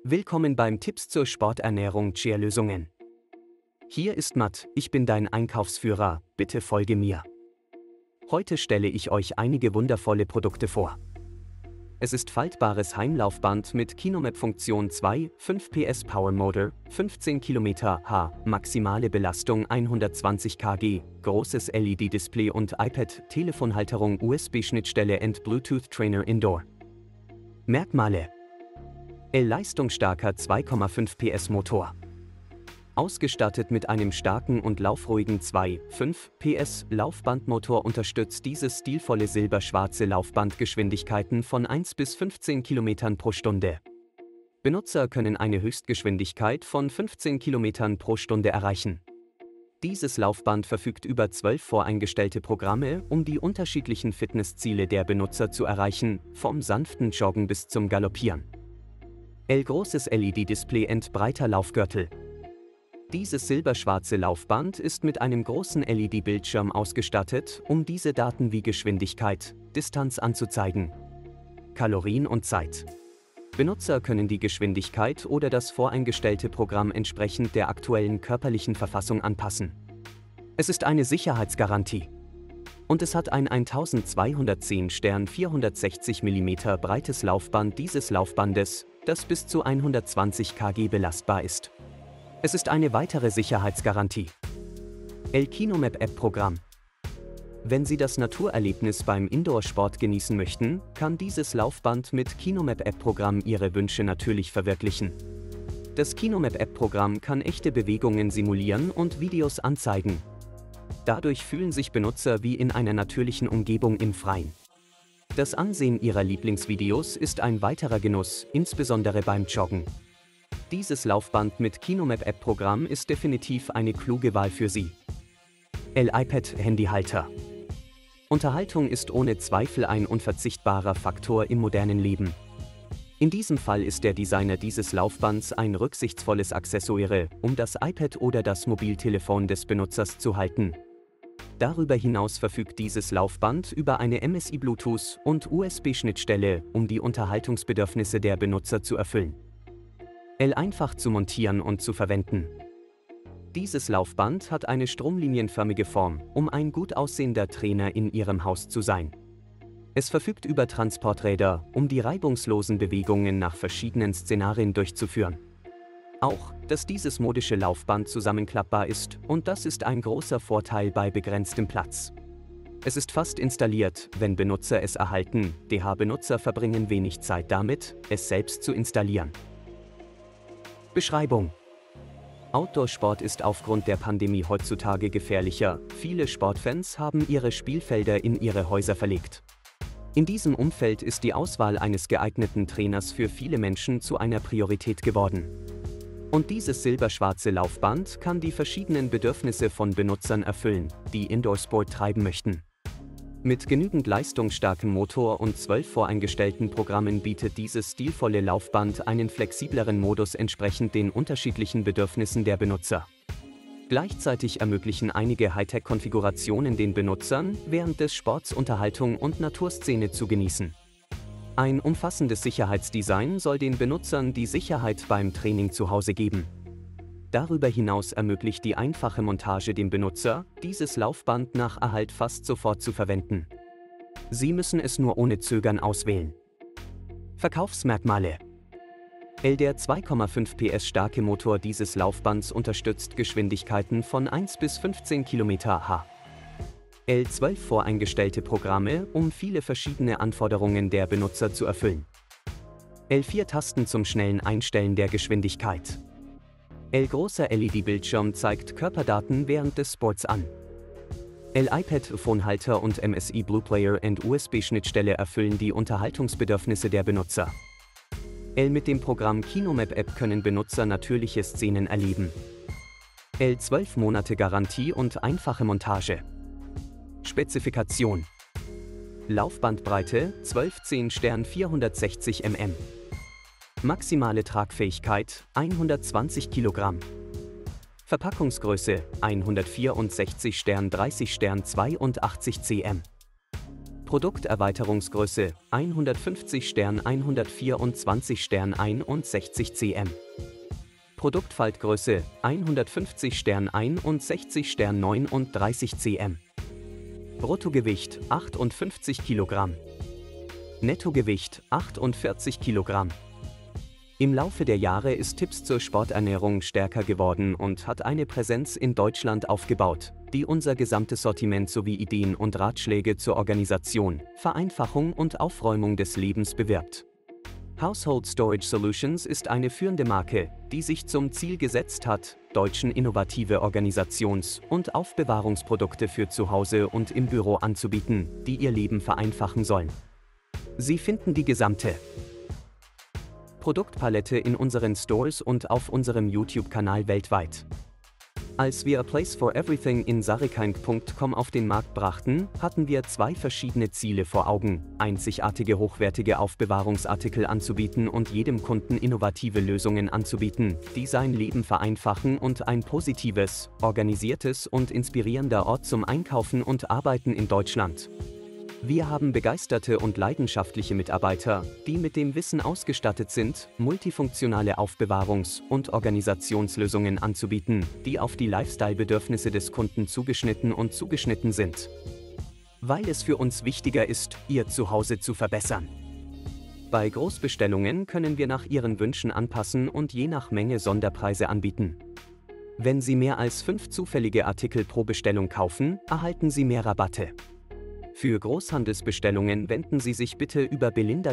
Willkommen beim Tipps zur Sporternährung Cheer-Lösungen. Hier ist Matt, ich bin dein Einkaufsführer, bitte folge mir. Heute stelle ich euch einige wundervolle Produkte vor. Es ist faltbares Heimlaufband mit Kinomap-Funktion 2, 5 PS Power Motor, 15 km/h, maximale Belastung 120 kg, großes LED-Display und iPad, Telefonhalterung, USB-Schnittstelle und Bluetooth-Trainer Indoor. Merkmale: leistungsstarker 2,5 PS Motor. Ausgestattet mit einem starken und laufruhigen 2,5 PS Laufbandmotor unterstützt dieses stilvolle silberschwarze Laufband Geschwindigkeiten von 1 bis 15 km pro Stunde. Benutzer können eine Höchstgeschwindigkeit von 15 km pro Stunde erreichen. Dieses Laufband verfügt über 12 voreingestellte Programme, um die unterschiedlichen Fitnessziele der Benutzer zu erreichen, vom sanften Joggen bis zum Galoppieren. Großes LED-Display und breiter Laufgürtel. Dieses silberschwarze Laufband ist mit einem großen LED-Bildschirm ausgestattet, um diese Daten wie Geschwindigkeit, Distanz anzuzeigen. Kalorien und Zeit. Benutzer können die Geschwindigkeit oder das voreingestellte Programm entsprechend der aktuellen körperlichen Verfassung anpassen. Es ist eine Sicherheitsgarantie. Und es hat ein 1210 Stern 460 mm breites Laufband dieses Laufbandes, das bis zu 120 kg belastbar ist. Es ist eine weitere Sicherheitsgarantie. Kinomap App Programm. Wenn Sie das Naturerlebnis beim Indoor-Sport genießen möchten, kann dieses Laufband mit Kinomap App Programm Ihre Wünsche natürlich verwirklichen. Das Kinomap App Programm kann echte Bewegungen simulieren und Videos anzeigen. Dadurch fühlen sich Benutzer wie in einer natürlichen Umgebung im Freien. Das Ansehen Ihrer Lieblingsvideos ist ein weiterer Genuss, insbesondere beim Joggen. Dieses Laufband mit Kinomap App Programm ist definitiv eine kluge Wahl für Sie. iPad Handyhalter. Unterhaltung ist ohne Zweifel ein unverzichtbarer Faktor im modernen Leben. In diesem Fall ist der Designer dieses Laufbands ein rücksichtsvolles Accessoire, um das iPad oder das Mobiltelefon des Benutzers zu halten. Darüber hinaus verfügt dieses Laufband über eine MSI Bluetooth- und USB-Schnittstelle, um die Unterhaltungsbedürfnisse der Benutzer zu erfüllen. Einfach zu montieren und zu verwenden. Dieses Laufband hat eine stromlinienförmige Form, um ein gut aussehender Trainer in Ihrem Haus zu sein. Es verfügt über Transporträder, um die reibungslosen Bewegungen nach verschiedenen Szenarien durchzuführen. Auch, dass dieses modische Laufband zusammenklappbar ist, und das ist ein großer Vorteil bei begrenztem Platz. Es ist fast installiert, wenn Benutzer es erhalten, Benutzer verbringen wenig Zeit damit, es selbst zu installieren. Beschreibung: Outdoor-Sport ist aufgrund der Pandemie heutzutage gefährlicher. Viele Sportfans haben ihre Spielfelder in ihre Häuser verlegt. In diesem Umfeld ist die Auswahl eines geeigneten Trainers für viele Menschen zu einer Priorität geworden. Und dieses silberschwarze Laufband kann die verschiedenen Bedürfnisse von Benutzern erfüllen, die Indoor-Sport treiben möchten. Mit genügend leistungsstarkem Motor und 12 voreingestellten Programmen bietet dieses stilvolle Laufband einen flexibleren Modus entsprechend den unterschiedlichen Bedürfnissen der Benutzer. Gleichzeitig ermöglichen einige Hightech-Konfigurationen den Benutzern, während des Sports Unterhaltung und Naturszene zu genießen. Ein umfassendes Sicherheitsdesign soll den Benutzern die Sicherheit beim Training zu Hause geben. Darüber hinaus ermöglicht die einfache Montage dem Benutzer, dieses Laufband nach Erhalt fast sofort zu verwenden. Sie müssen es nur ohne Zögern auswählen. Verkaufsmerkmale: der 2,5 PS starke Motor dieses Laufbands unterstützt Geschwindigkeiten von 1 bis 15 km/h. 12 voreingestellte Programme, um viele verschiedene Anforderungen der Benutzer zu erfüllen. 4 Tasten zum schnellen Einstellen der Geschwindigkeit. Großer LED-Bildschirm zeigt Körperdaten während des Sports an. iPad-Phone-Halter und MSI Blueplayer und USB-Schnittstelle erfüllen die Unterhaltungsbedürfnisse der Benutzer. Mit dem Programm Kinomap App können Benutzer natürliche Szenen erleben. 12 Monate Garantie und einfache Montage. Spezifikation: Laufbandbreite 1210 Stern 460 mm. Maximale Tragfähigkeit 120 kg. Verpackungsgröße 164 Stern 30 Stern 82 cm. Produkterweiterungsgröße 150 Stern 124 Stern 61 cm. Produktfaltgröße 150 Stern 61 Stern 39 cm. Bruttogewicht 58 Kilogramm. Nettogewicht 48 Kilogramm. Im Laufe der Jahre ist Tipps zur Sporternährung stärker geworden und hat eine Präsenz in Deutschland aufgebaut, die unser gesamtes Sortiment sowie Ideen und Ratschläge zur Organisation, Vereinfachung und Aufräumung des Lebens bewirbt. Household Storage Solutions ist eine führende Marke, die sich zum Ziel gesetzt hat, Deutschen innovative Organisations- und Aufbewahrungsprodukte für zu Hause und im Büro anzubieten, die ihr Leben vereinfachen sollen. Sie finden die gesamte Produktpalette in unseren Stores und auf unserem YouTube-Kanal weltweit. Als wir A Place for Everything in Sarikand.com auf den Markt brachten, hatten wir zwei verschiedene Ziele vor Augen: einzigartige hochwertige Aufbewahrungsartikel anzubieten und jedem Kunden innovative Lösungen anzubieten, die sein Leben vereinfachen, und ein positives, organisiertes und inspirierender Ort zum Einkaufen und Arbeiten in Deutschland. Wir haben begeisterte und leidenschaftliche Mitarbeiter, die mit dem Wissen ausgestattet sind, multifunktionale Aufbewahrungs- und Organisationslösungen anzubieten, die auf die Lifestyle-Bedürfnisse des Kunden zugeschnitten sind. Weil es für uns wichtiger ist, Ihr Zuhause zu verbessern. Bei Großbestellungen können wir nach Ihren Wünschen anpassen und je nach Menge Sonderpreise anbieten. Wenn Sie mehr als 5 zufällige Artikel pro Bestellung kaufen, erhalten Sie mehr Rabatte. Für Großhandelsbestellungen wenden Sie sich bitte über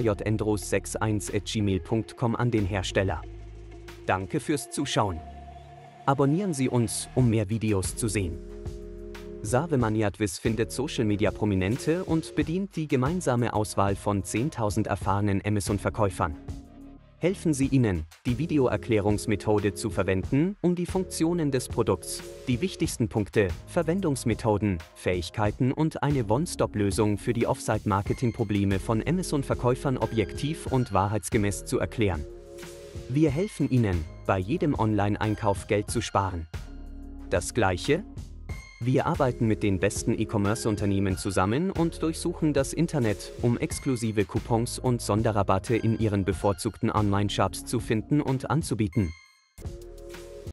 belindajendros61@gmail.com an den Hersteller. Danke fürs Zuschauen. Abonnieren Sie uns, um mehr Videos zu sehen. Savemaniadvis findet Social-Media-Prominente und bedient die gemeinsame Auswahl von 10.000 erfahrenen Amazon-Verkäufern. Helfen Sie ihnen, die Videoerklärungsmethode zu verwenden, um die Funktionen des Produkts, die wichtigsten Punkte, Verwendungsmethoden, Fähigkeiten und eine One-Stop-Lösung für die Offsite-Marketing-Probleme von Amazon-Verkäufern objektiv und wahrheitsgemäß zu erklären. Wir helfen Ihnen, bei jedem Online-Einkauf Geld zu sparen. Das Gleiche? Wir arbeiten mit den besten E-Commerce-Unternehmen zusammen und durchsuchen das Internet, um exklusive Coupons und Sonderrabatte in Ihren bevorzugten Online-Shops zu finden und anzubieten.